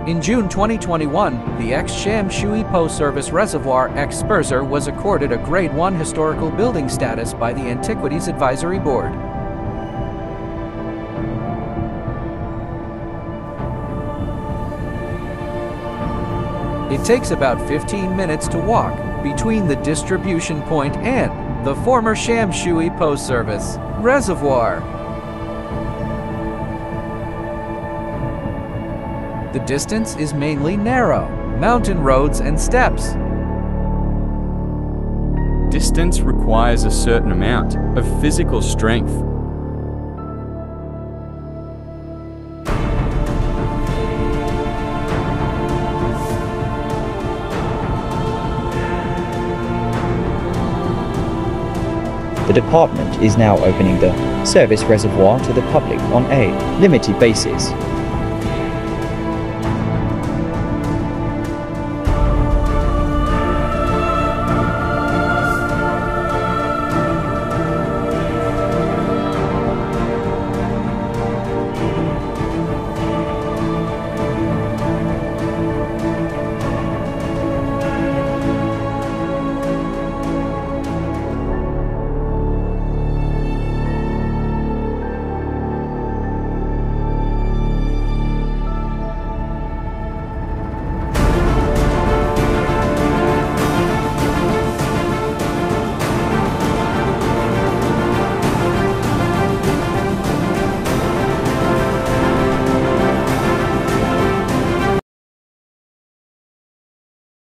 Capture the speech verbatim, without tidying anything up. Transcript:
In June twenty twenty-one, the Ex-Sham Shui Post Service Reservoir Ex-S S P S R was accorded a Grade one Historical Building status by the Antiquities Advisory Board. It takes about fifteen minutes to walk between the distribution point and the former Sham Shui Post Service Reservoir. The distance is mainly narrow, mountain roads and steps. Distance requires a certain amount of physical strength. The department is now opening the service reservoir to the public on a limited basis.